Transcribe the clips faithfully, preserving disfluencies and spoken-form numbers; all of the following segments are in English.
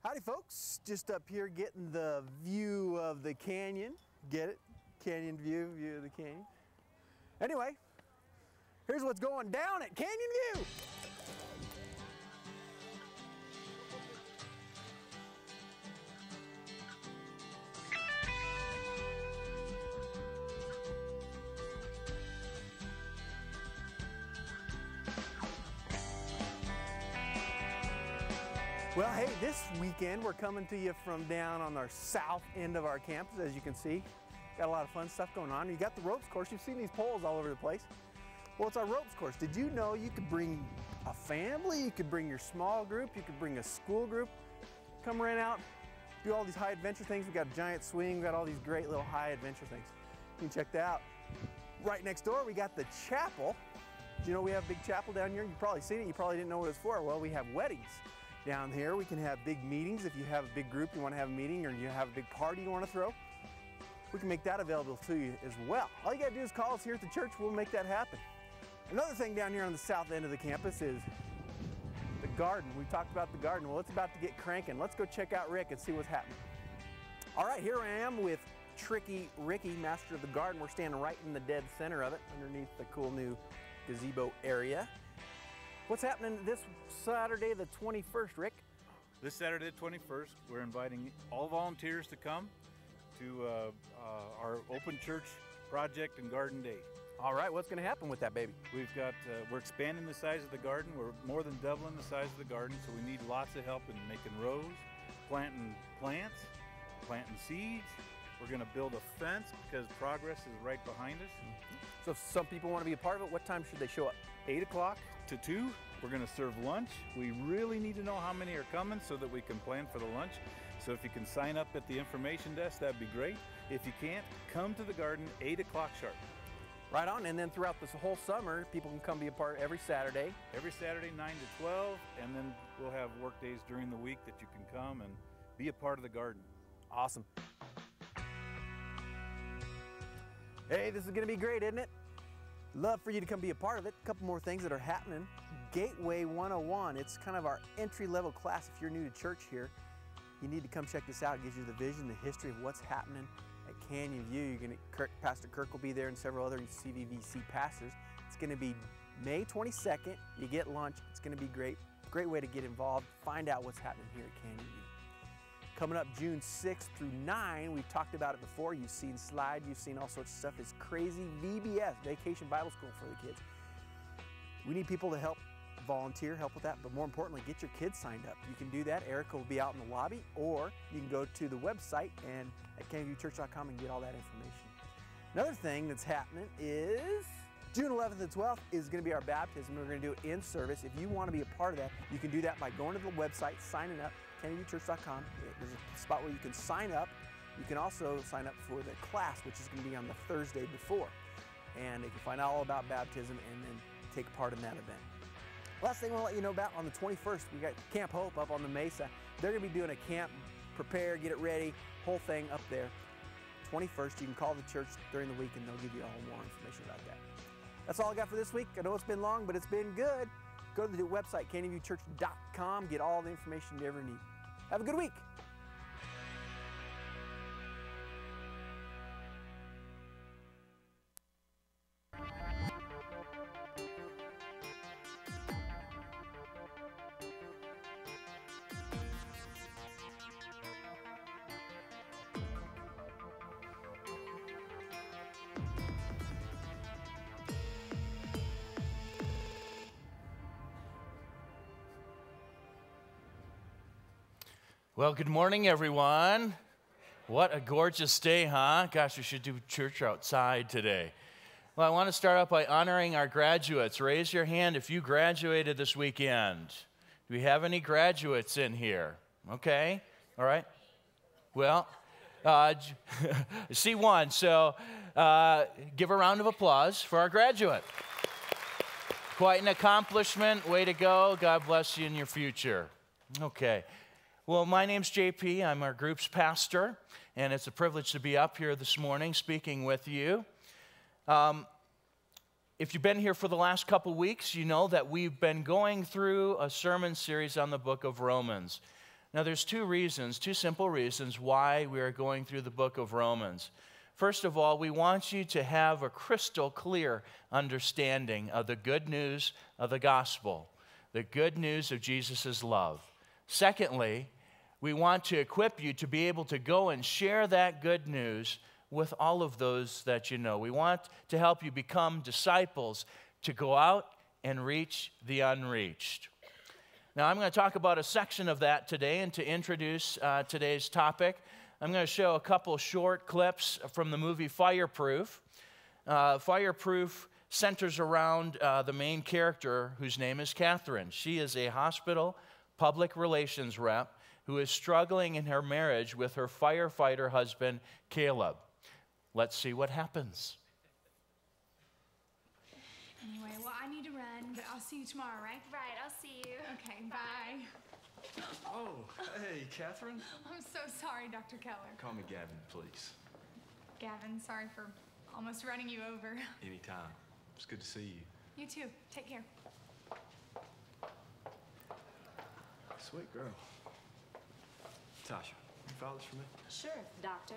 Howdy folks, just up here getting the view of the canyon. Get it? Canyon view, view of the canyon. Anyway, here's what's going down at Canyon View. Well, hey, this weekend we're coming to you from down on our south end of our campus, as you can see. Got a lot of fun stuff going on. You got the ropes course. You've seen these poles all over the place. Well, it's our ropes course. Did you know you could bring a family, you could bring your small group, you could bring a school group, come rent out, do all these high adventure things. We got a giant swing, we got all these great little high adventure things. You can check that out. Right next door, we got the chapel. Do you know we have a big chapel down here? You've probably seen it, you probably didn't know what it's for. Well, we have weddings. Down here, we can have big meetings. If you have a big group you want to have a meeting, or you have a big party you want to throw, we can make that available to you as well. All you got to do is call us here at the church. We'll make that happen. Another thing down here on the south end of the campus is the garden. We talked about the garden. Well, it's about to get cranking. Let's go check out Rick and see what's happening. All right, here I am with Tricky Ricky, master of the garden. We're standing right in the dead center of it, underneath the cool new gazebo area. What's happening this Saturday the twenty-first, Rick? This Saturday the twenty-first, we're inviting all volunteers to come to uh, uh, our open church project and garden day. All right, what's going to happen with that baby? We've got, uh, we're expanding the size of the garden. We're more than doubling the size of the garden, so we need lots of help in making rows, planting plants, planting seeds. We're going to build a fence because progress is right behind us. So if some people want to be a part of it, what time should they show up? eight o'clock to two, we're going to serve lunch. We really need to know how many are coming so that we can plan for the lunch. So if you can sign up at the information desk, that'd be great. If you can't, come to the garden eight o'clock sharp. Right on, and then throughout this whole summer, people can come be a part every Saturday. Every Saturday, nine to twelve, and then we'll have work days during the week that you can come and be a part of the garden. Awesome. Hey, this is going to be great, isn't it? Love for you to come be a part of it. A couple more things that are happening. Gateway one oh one, it's kind of our entry-level class. If you're new to church here, you need to come check this out. It gives you the vision, the history of what's happening at Canyon View. You're gonna, Kirk, Pastor Kirk will be there and several other C V V C pastors. It's gonna be May twenty-second. You get lunch. It's gonna be great. Great way to get involved, find out what's happening here at Canyon View. Coming up June sixth through ninth, we've talked about it before. You've seen Slide, you've seen all sorts of stuff. It's Crazy V B S, Vacation Bible School for the kids. We need people to help volunteer, help with that, but more importantly, get your kids signed up. You can do that. Erica will be out in the lobby, or you can go to the website and at canyon view church dot com and get all that information. Another thing that's happening is June eleventh and twelfth is going to be our baptism. We're going to do it in service. If you want to be a part of that, you can do that by going to the website, signing up, canyon view church dot com. There's a spot where you can sign up. You can also sign up for the class, which is going to be on the Thursday before. And you can find out all about baptism and then take part in that event. Last thing I want to let you know about, on the twenty-first, we got Camp Hope up on the Mesa. They're going to be doing a camp, prepare, get it ready, whole thing up there. twenty-first, you can call the church during the week and they'll give you all more information about that. That's all I got for this week. I know it's been long, but it's been good. Go to the website, canyon view church dot com, get all the information you ever need. Have a good week. Well, good morning, everyone. What a gorgeous day, huh? Gosh, we should do church outside today. Well, I want to start out by honoring our graduates. Raise your hand if you graduated this weekend. Do we have any graduates in here? Okay, all right. Well, uh, see one, so uh, give a round of applause for our graduate. Quite an accomplishment. Way to go. God bless you in your future. Okay. Well, my name's J P. I'm our group's pastor, and it's a privilege to be up here this morning speaking with you. Um, if you've been here for the last couple weeks, you know that we've been going through a sermon series on the book of Romans. Now, there's two reasons, two simple reasons why we are going through the book of Romans. First of all, we want you to have a crystal clear understanding of the good news of the gospel, the good news of Jesus' love. Secondly, we want to equip you to be able to go and share that good news with all of those that you know. We want to help you become disciples, to go out and reach the unreached. Now, I'm going to talk about a section of that today, and to introduce uh, today's topic, I'm going to show a couple short clips from the movie Fireproof. Uh, Fireproof centers around uh, the main character, whose name is Catherine. She is a hospital public relations rep who is struggling in her marriage with her firefighter husband, Caleb. Let's see what happens. Anyway, well, I need to run, but I'll see you tomorrow, right? Right, I'll see you. Okay, bye. Oh, hey, Catherine. I'm so sorry, Doctor Keller. Call me Gavin, please. Gavin, sorry for almost running you over. Anytime. It's good to see you. You too. Take care. Sweet girl. Tasha, you file this for me? Sure, doctor.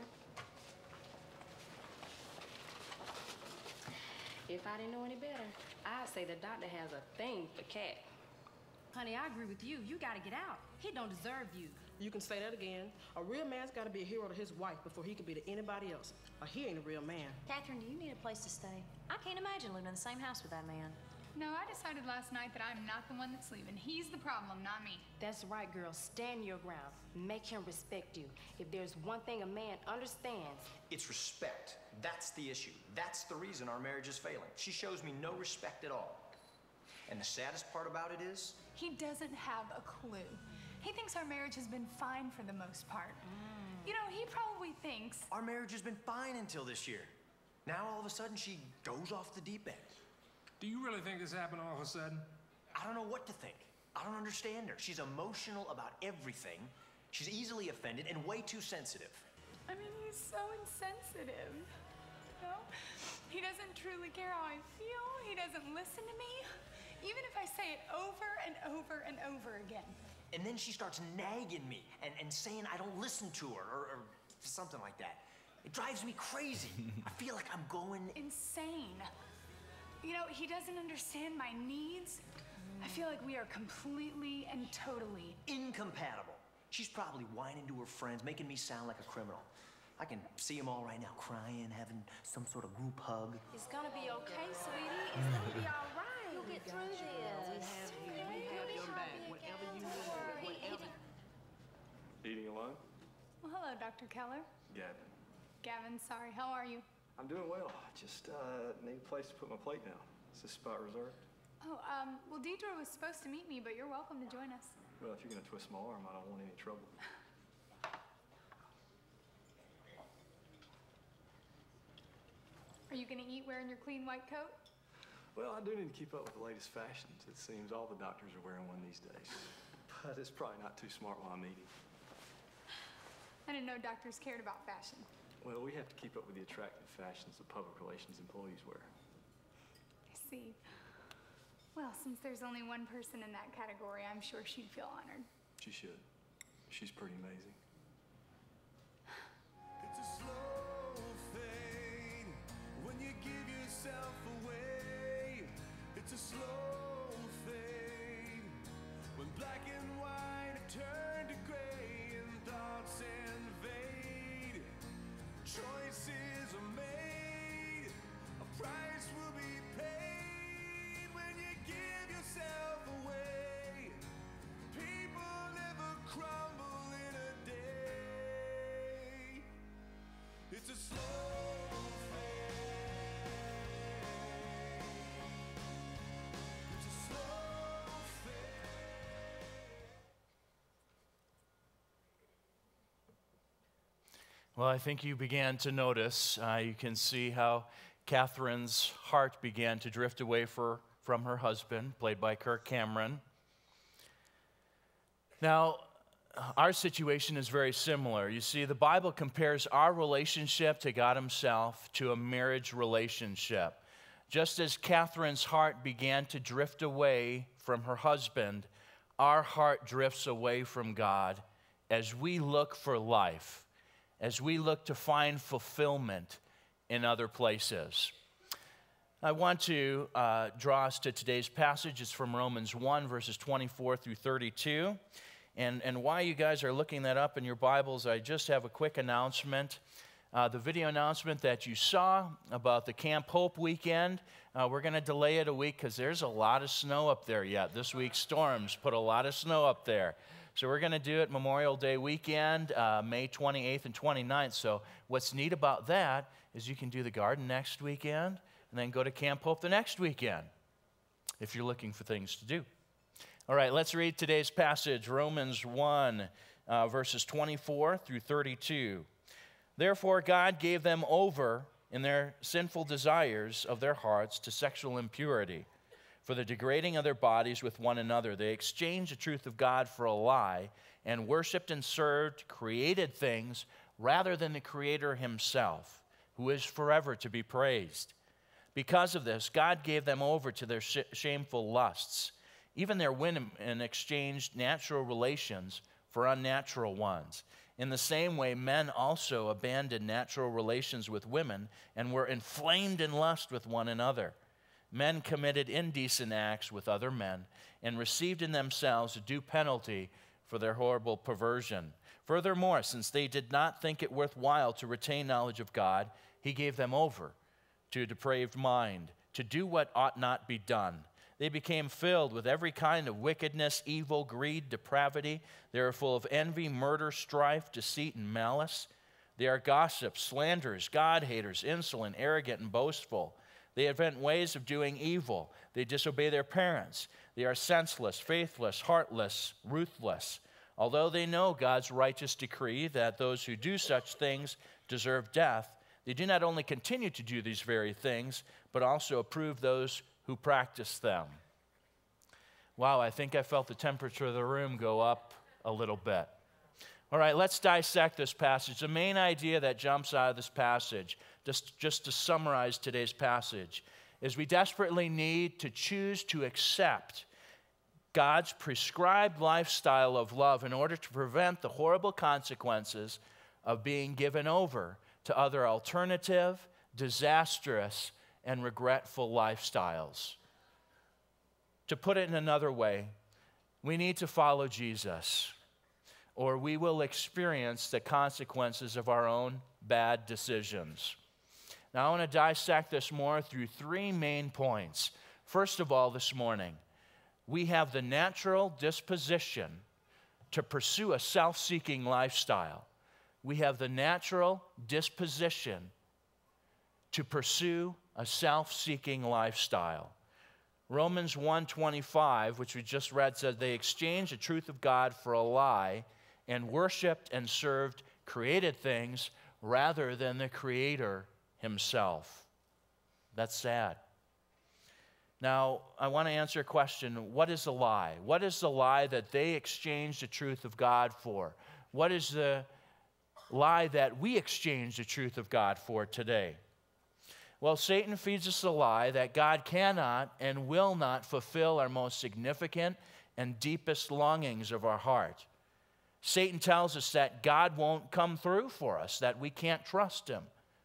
If I didn't know any better, I'd say the doctor has a thing for cat. Honey, I agree with you. You gotta get out. He don't deserve you. You can say that again. A real man's got to be a hero to his wife before he can be to anybody else. Or he ain't a real man. Catherine, do you need a place to stay? I can't imagine living in the same house with that man. No, I decided last night that I'm not the one that's leaving. He's the problem, not me. That's right, girl. Stand your ground. Make him respect you. If there's one thing a man understands, it's respect. That's the issue. That's the reason our marriage is failing. She shows me no respect at all. And the saddest part about it is, he doesn't have a clue. He thinks our marriage has been fine for the most part. Mm. You know, he probably thinks our marriage has been fine until this year. Now all of a sudden she goes off the deep end. Do you really think this happened all of a sudden? I don't know what to think. I don't understand her. She's emotional about everything. She's easily offended and way too sensitive. I mean, he's so insensitive. You know? He doesn't truly care how I feel. He doesn't listen to me, even if I say it over and over and over again. And then she starts nagging me and, and saying I don't listen to her or, or something like that. It drives me crazy. I feel like I'm going insane. You know, he doesn't understand my needs. I feel like we are completely and totally incompatible. She's probably whining to her friends, making me sound like a criminal. I can see them all right now, crying, having some sort of group hug. It's gonna be okay, sweetie. It's gonna be all right. You'll get through this. We have you. We have your back. Whatever you need, whatever. Eating alone? Well, hello, Doctor Keller. Gavin. Gavin, sorry. How are you? I'm doing well. I just uh, need a place to put my plate down. Is this spot reserved? Oh, um, well, Deidre was supposed to meet me, but you're welcome to join us. Well, if you're going to twist my arm, I don't want any trouble. Are you going to eat wearing your clean white coat? Well, I do need to keep up with the latest fashions. It seems all the doctors are wearing one these days. But it's probably not too smart while I'm eating. I didn't know doctors cared about fashion. Well, we have to keep up with the attractive fashions the public relations employees wear. I see. Well, since there's only one person in that category, I'm sure she'd feel honored. She should. She's pretty amazing. It's a slow fade when you give yourself away. It's a slow fade when black and white turn to gray and thoughts invade. Choices are made, a price will be paid when you give yourself away. People never crumble in a day. It's a slow fade. It's a slow fade. Well, I think you began to notice, uh, you can see how Catherine's heart began to drift away for, from her husband, played by Kirk Cameron. Now, our situation is very similar. You see, the Bible compares our relationship to God Himself to a marriage relationship. Just as Catherine's heart began to drift away from her husband, our heart drifts away from God as we look for life, as we look to find fulfillment in other places. I want to uh, draw us to today's passage. It's from Romans one, verses twenty-four through thirty-two. And, and while you guys are looking that up in your Bibles, I just have a quick announcement. Uh, the video announcement that you saw about the Camp Hope weekend, uh, we're going to delay it a week because there's a lot of snow up there yet. This week's storms put a lot of snow up there. So we're going to do it Memorial Day weekend, uh, May twenty-eighth and twenty-ninth. So what's neat about that is you can do the garden next weekend and then go to Camp Hope the next weekend if you're looking for things to do. All right, let's read today's passage, Romans one, uh, verses twenty-four through thirty-two. Therefore, God gave them over in their sinful desires of their hearts to sexual impurity, for the degrading of their bodies with one another. They exchanged the truth of God for a lie and worshiped and served created things rather than the Creator himself, who is forever to be praised. Because of this, God gave them over to their sh- shameful lusts. Even their women exchanged natural relations for unnatural ones. In the same way, men also abandoned natural relations with women and were inflamed in lust with one another. Men committed indecent acts with other men and received in themselves a due penalty for their horrible perversion. Furthermore, since they did not think it worthwhile to retain knowledge of God, he gave them over to a depraved mind, to do what ought not be done. They became filled with every kind of wickedness, evil, greed, depravity. They are full of envy, murder, strife, deceit, and malice. They are gossips, slanderers, God-haters, insolent, arrogant, and boastful. They invent ways of doing evil. They disobey their parents. They are senseless, faithless, heartless, ruthless. Although they know God's righteous decree that those who do such things deserve death, they do not only continue to do these very things, but also approve those who practice them. Wow, I think I felt the temperature of the room go up a little bit. All right, let's dissect this passage. The main idea that jumps out of this passage, just, just to summarize today's passage, is we desperately need to choose to accept God's prescribed lifestyle of love in order to prevent the horrible consequences of being given over to other alternative, disastrous, and regretful lifestyles. To put it in another way, we need to follow Jesus, or we will experience the consequences of our own bad decisions. Now, I want to dissect this more through three main points. First of all, this morning, we have the natural disposition to pursue a self-seeking lifestyle. We have the natural disposition to pursue a self-seeking lifestyle. Romans one twenty-five, which we just read, said they exchanged the truth of God for a lie and worshiped and served created things rather than the Creator himself. That's sad. Now, I want to answer a question. What is a lie? What is the lie that they exchanged the truth of God for? What is the lie that we exchange the truth of God for today? Well, Satan feeds us the lie that God cannot and will not fulfill our most significant and deepest longings of our heart. Satan tells us that God won't come through for us, that we can't trust him.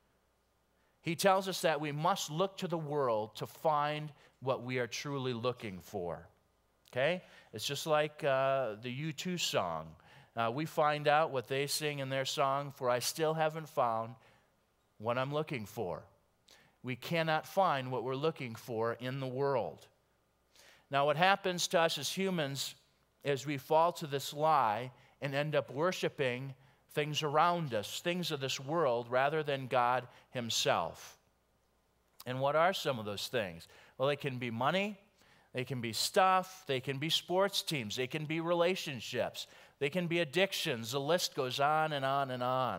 He tells us that we must look to the world to find what we are truly looking for. Okay? It's just like uh, the U two song. Uh, we find out what they sing in their song, for I still haven't found what I'm looking for. We cannot find what we're looking for in the world. Now, what happens to us as humans is we fall to this lie and end up worshiping things around us, things of this world, rather than God himself. And what are some of those things? Well, they can be money, they can be stuff, they can be sports teams, they can be relationships, they can be addictions. The list goes on and on and on.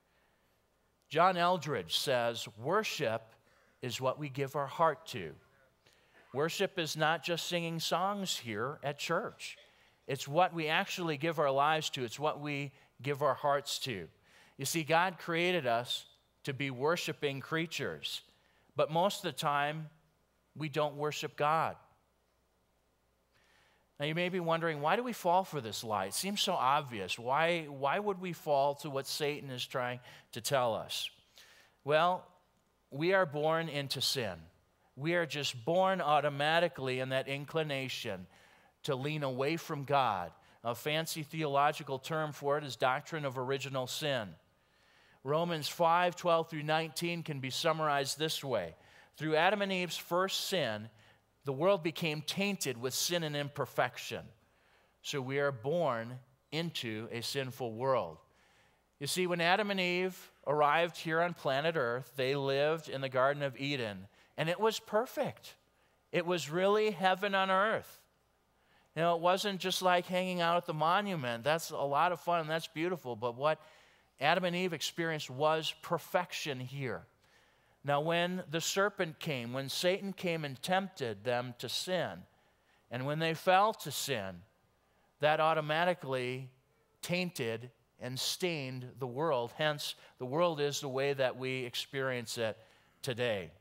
John Eldredge says, worship is what we give our heart to. Worship is not just singing songs here at church. It's what we actually give our lives to. It's what we give our hearts to. You see, God created us to be worshiping creatures, but most of the time, we don't worship God. Now you may be wondering, why do we fall for this lie? It seems so obvious. Why, why would we fall to what Satan is trying to tell us? Well, we are born into sin. We are just born automatically in that inclination to lean away from God. A fancy theological term for it is doctrine of original sin. Romans five, twelve through nineteen can be summarized this way. Through Adam and Eve's first sin, the world became tainted with sin and imperfection. So we are born into a sinful world. You see, when Adam and Eve arrived here on planet Earth, they lived in the Garden of Eden, and it was perfect. It was really heaven on earth. You know, it wasn't just like hanging out at the monument. That's a lot of fun, and that's beautiful, but what Adam and Eve experienced was perfection here. Now, when the serpent came, when Satan came and tempted them to sin, and when they fell to sin, that automatically tainted and stained the world. Hence, the world is the way that we experience it today.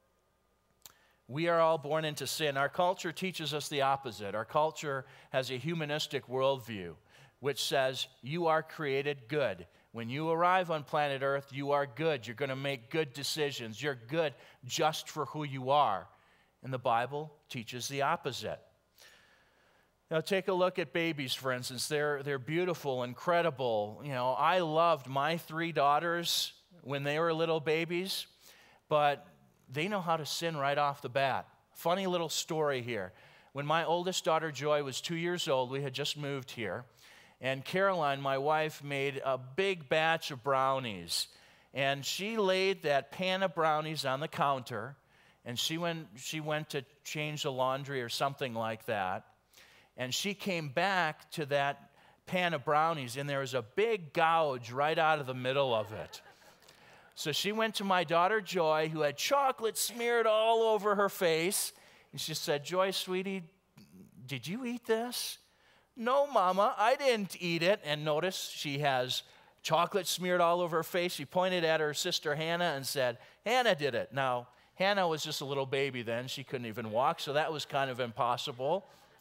We are all born into sin. Our culture teaches us the opposite. Our culture has a humanistic worldview, which says you are created good. When you arrive on planet Earth, you are good. You're going to make good decisions. You're good just for who you are. And the Bible teaches the opposite. Now, take a look at babies, for instance. They're, they're beautiful, incredible. You know, I loved my three daughters when they were little babies, but they know how to sin right off the bat. Funny little story here. When my oldest daughter, Joy, was two years old, we had just moved here, and Caroline, my wife, made a big batch of brownies. And she laid that pan of brownies on the counter, and she went, she went to change the laundry or something like that. And she came back to that pan of brownies, and there was a big gouge right out of the middle of it. So she went to my daughter, Joy, who had chocolate smeared all over her face, and she said, "Joy, sweetie, did you eat this?" "No, Mama, I didn't eat it." And notice she has chocolate smeared all over her face. She pointed at her sister Hannah and said, "Hannah did it." Now, Hannah was just a little baby then. She couldn't even walk, so that was kind of impossible.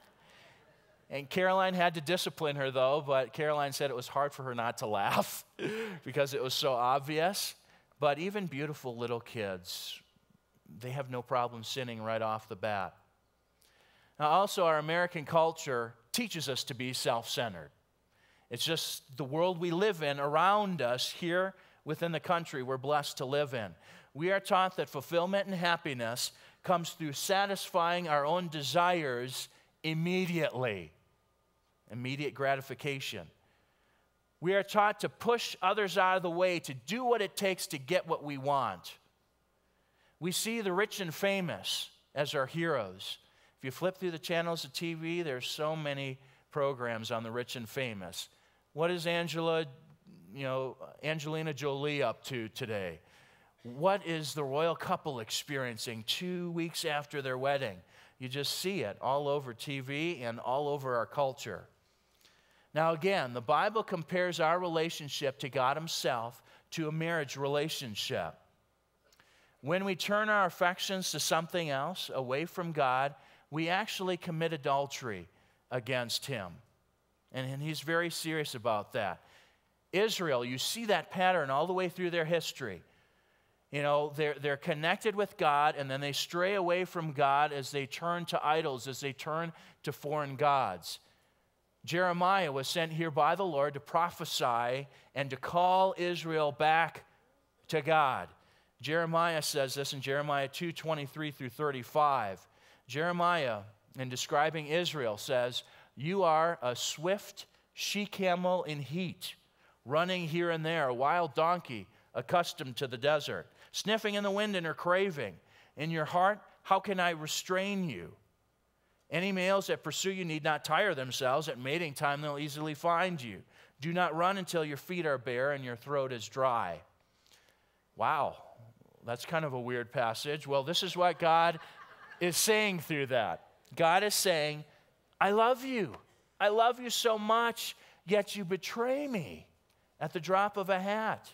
And Caroline had to discipline her, though, but Caroline said it was hard for her not to laugh because it was so obvious. But even beautiful little kids, they have no problem sinning right off the bat. Now, also, our American culture teaches us to be self-centered. It's just the world we live in around us here within the country we're blessed to live in. We are taught that fulfillment and happiness comes through satisfying our own desires immediately. Immediate gratification. We are taught to push others out of the way, to do what it takes to get what we want. We see the rich and famous as our heroes. If you flip through the channels of T V, there's so many programs on the rich and famous. What is Angela, you know, Angelina Jolie up to today? What is the royal couple experiencing two weeks after their wedding? You just see it all over T V and all over our culture. Now again, the Bible compares our relationship to God Himself to a marriage relationship. When we turn our affections to something else, away from God, we actually commit adultery against Him. And, and He's very serious about that. Israel, you see that pattern all the way through their history. You know, they're, they're connected with God, and then they stray away from God as they turn to idols, as they turn to foreign gods. Jeremiah was sent here by the Lord to prophesy and to call Israel back to God. Jeremiah says this in Jeremiah two, twenty-three through thirty-five. Jeremiah, in describing Israel, says, "You are a swift she-camel in heat, running here and there, a wild donkey accustomed to the desert, sniffing in the wind in her craving. In your heart, how can I restrain you? Any males that pursue you need not tire themselves. At mating time, they'll easily find you. Do not run until your feet are bare and your throat is dry." Wow, that's kind of a weird passage. Well, this is what God is saying through that. God is saying, I love you. I love you so much, yet you betray me at the drop of a hat.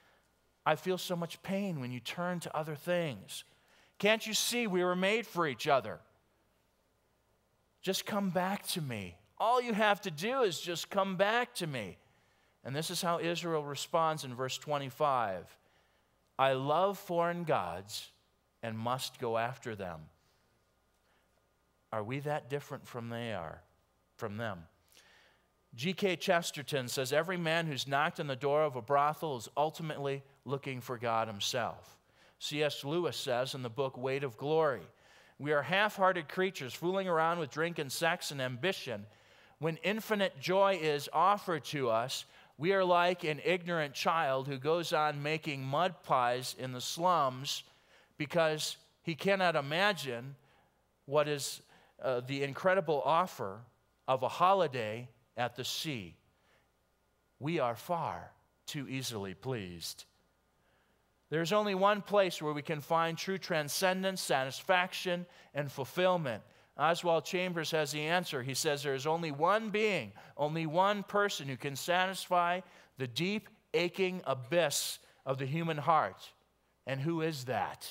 I feel so much pain when you turn to other things. Can't you see we were made for each other? Just come back to me. All you have to do is just come back to me. And this is how Israel responds in verse twenty-five. I love foreign gods and must go after them. Are we that different from they are, from them? G K Chesterton says, every man who's knocked on the door of a brothel is ultimately looking for God himself. C S Lewis says in the book Weight of Glory, we are half-hearted creatures fooling around with drink and sex and ambition. When infinite joy is offered to us, we are like an ignorant child who goes on making mud pies in the slums because he cannot imagine what is uh, the incredible offer of a holiday at the sea. We are far too easily pleased. There's only one place where we can find true transcendence, satisfaction, and fulfillment. Oswald Chambers has the answer. He says there is only one being, only one person who can satisfy the deep, aching abyss of the human heart. And who is that?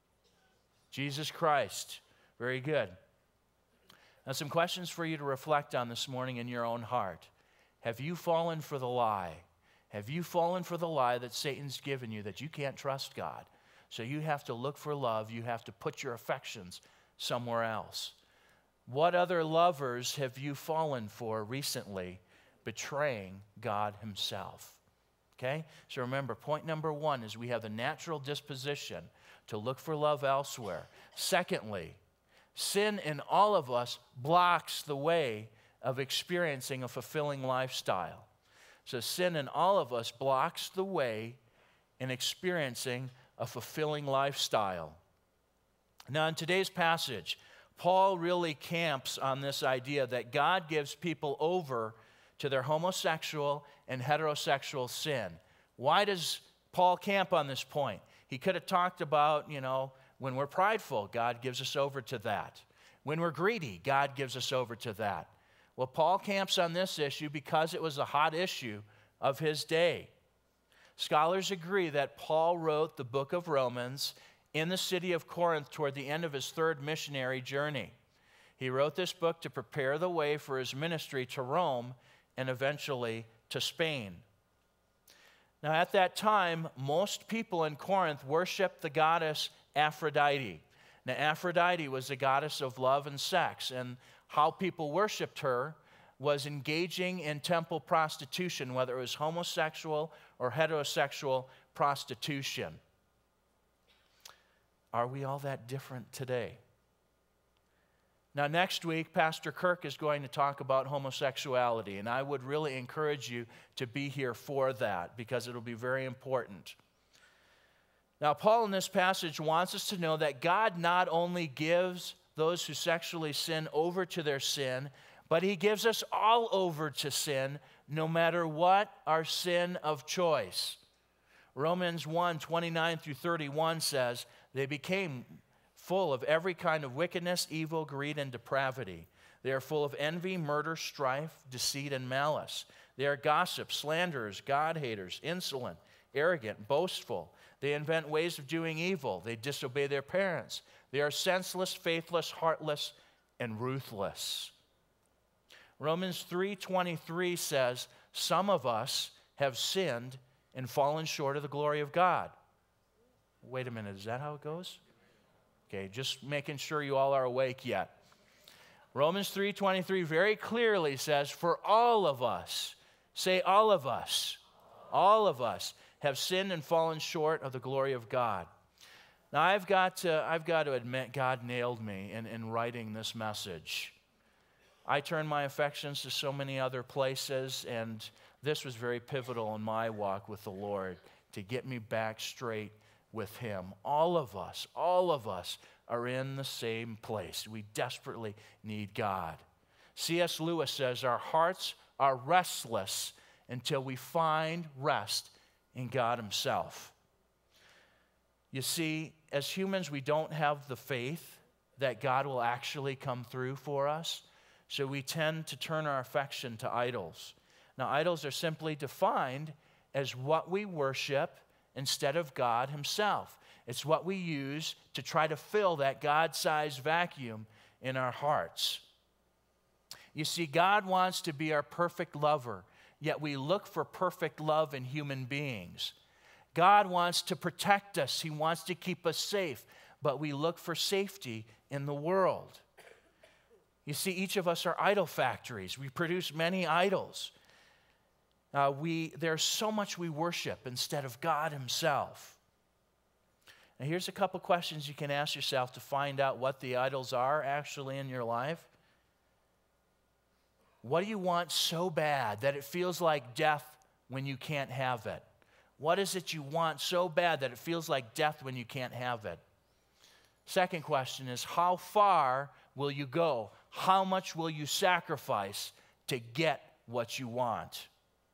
Jesus Christ. Very good. Now, some questions for you to reflect on this morning in your own heart. Have you fallen for the lie? Have you fallen for the lie that Satan's given you that you can't trust God? So you have to look for love. You have to put your affections somewhere else. What other lovers have you fallen for recently, betraying God himself? Okay? So remember, point number one is we have the natural disposition to look for love elsewhere. Secondly, sin in all of us blocks the way of experiencing a fulfilling lifestyle. So sin in all of us blocks the way in experiencing a fulfilling lifestyle. Now, in today's passage, Paul really camps on this idea that God gives people over to their homosexual and heterosexual sin. Why does Paul camp on this point? He could have talked about, you know, when we're prideful, God gives us over to that. When we're greedy, God gives us over to that. Well, Paul camps on this issue because it was a hot issue of his day. Scholars agree that Paul wrote the book of Romans in the city of Corinth toward the end of his third missionary journey. He wrote this book to prepare the way for his ministry to Rome and eventually to Spain. Now, at that time, most people in Corinth worshiped the goddess Aphrodite. Now, Aphrodite was the goddess of love and sex, and how people worshiped her was engaging in temple prostitution, whether it was homosexual or heterosexual prostitution. Are we all that different today? Now, next week, Pastor Kirk is going to talk about homosexuality, and I would really encourage you to be here for that because it'll be very important. Now, Paul in this passage wants us to know that God not only gives those who sexually sin over to their sin, but he gives us all over to sin, no matter what our sin of choice. Romans one, twenty-nine through thirty-one says, they became full of every kind of wickedness, evil, greed, and depravity. They are full of envy, murder, strife, deceit, and malice. They are gossips, slanderers, God-haters, insolent, arrogant, boastful. They invent ways of doing evil. They disobey their parents. They are senseless, faithless, heartless, and ruthless. Romans three twenty-three says, some of us have sinned and fallen short of the glory of God. Wait a minute, is that how it goes? Okay, just making sure you all are awake yet. Romans three twenty-three very clearly says, for all of us, say all of us, all of us have sinned and fallen short of the glory of God. Now, I've got to, I've got to admit, God nailed me in, in writing this message. I turned my affections to so many other places, and this was very pivotal in my walk with the Lord to get me back straight with him. All of us, all of us are in the same place. We desperately need God. C S Lewis says, our hearts are restless until we find rest in God himself. You see, as humans, we don't have the faith that God will actually come through for us, so we tend to turn our affection to idols. Now, idols are simply defined as what we worship instead of God himself. It's what we use to try to fill that God-sized vacuum in our hearts. You see, God wants to be our perfect lover, yet we look for perfect love in human beings. God wants to protect us. He wants to keep us safe, but we look for safety in the world. You see, each of us are idol factories. We produce many idols. Uh, we, there's so much we worship instead of God himself. Now, here's a couple questions you can ask yourself to find out what the idols are actually in your life. What do you want so bad that it feels like death when you can't have it? What is it you want so bad that it feels like death when you can't have it? Second question is, how far will you go? How much will you sacrifice to get what you want?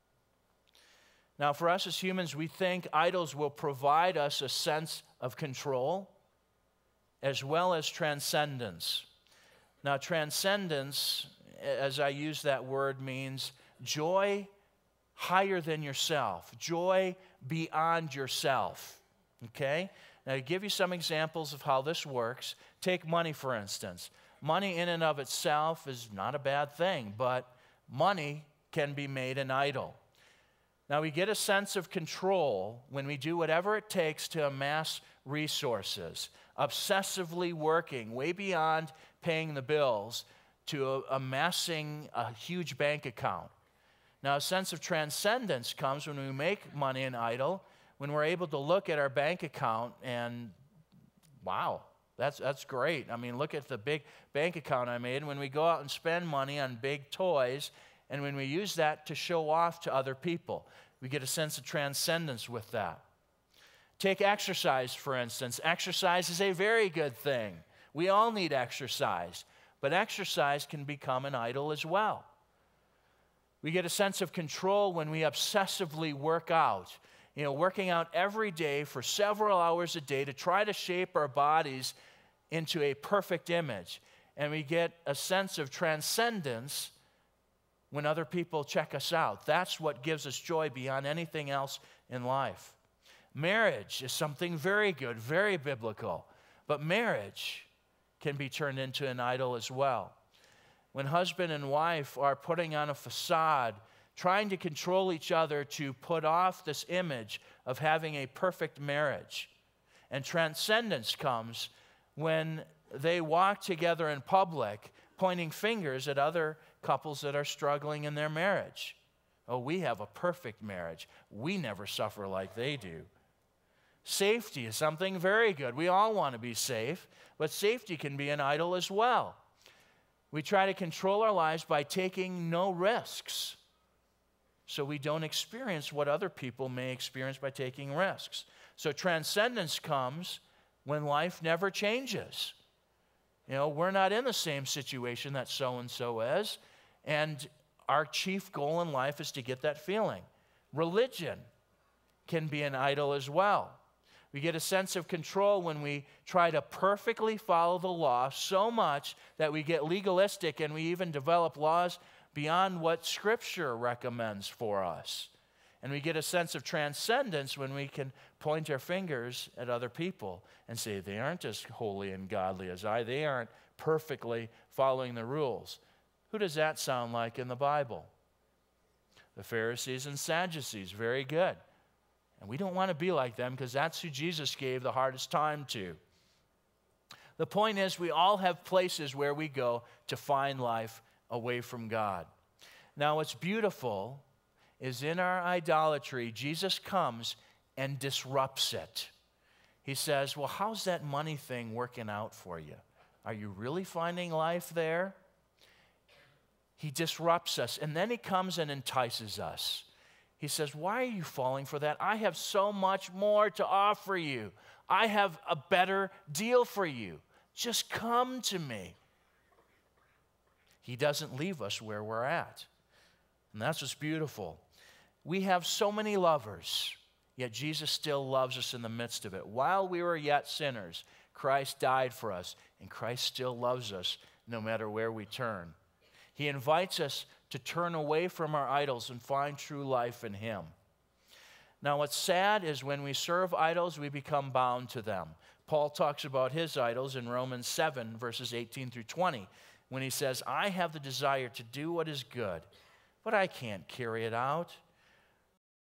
Now, for us as humans, we think idols will provide us a sense of control as well as transcendence. Now, transcendence, as I use that word, means joy higher than yourself, joy beyond yourself, okay? Now, to give you some examples of how this works, take money, for instance. Money in and of itself is not a bad thing, but money can be made an idol. Now, we get a sense of control when we do whatever it takes to amass resources, obsessively working way beyond paying the bills to amassing a huge bank account. Now, a sense of transcendence comes when we make money an idol, when we're able to look at our bank account and, wow, that's, that's great. I mean, look at the big bank account I made. And when we go out and spend money on big toys, and when we use that to show off to other people, we get a sense of transcendence with that. Take exercise, for instance. Exercise is a very good thing. We all need exercise, but exercise can become an idol as well. We get a sense of control when we obsessively work out. You know, working out every day for several hours a day to try to shape our bodies into a perfect image. And we get a sense of transcendence when other people check us out. That's what gives us joy beyond anything else in life. Marriage is something very good, very biblical. But marriage can be turned into an idol as well. When husband and wife are putting on a facade, trying to control each other to put off this image of having a perfect marriage. And transcendence comes when they walk together in public, pointing fingers at other couples that are struggling in their marriage. Oh, we have a perfect marriage. We never suffer like they do. Safety is something very good. We all want to be safe, but safety can be an idol as well. We try to control our lives by taking no risks, so we don't experience what other people may experience by taking risks. So transcendence comes when life never changes. You know, we're not in the same situation that so-and-so is, and our chief goal in life is to get that feeling. Religion can be an idol as well. We get a sense of control when we try to perfectly follow the law so much that we get legalistic and we even develop laws beyond what Scripture recommends for us. And we get a sense of transcendence when we can point our fingers at other people and say, they aren't as holy and godly as I. They aren't perfectly following the rules. Who does that sound like in the Bible? The Pharisees and Sadducees. Very good. And we don't want to be like them because that's who Jesus gave the hardest time to. The point is, we all have places where we go to find life away from God. Now, what's beautiful is in our idolatry, Jesus comes and disrupts it. He says, well, how's that money thing working out for you? Are you really finding life there? He disrupts us, and then he comes and entices us. He says, why are you falling for that? I have so much more to offer you. I have a better deal for you. Just come to me. He doesn't leave us where we're at. And that's what's beautiful. We have so many lovers, yet Jesus still loves us in the midst of it. While we were yet sinners, Christ died for us, and Christ still loves us no matter where we turn. He invites us to turn away from our idols and find true life in Him. Now, what's sad is when we serve idols, we become bound to them. Paul talks about his idols in Romans seven, verses eighteen through twenty. when he says, I have the desire to do what is good, but I can't carry it out.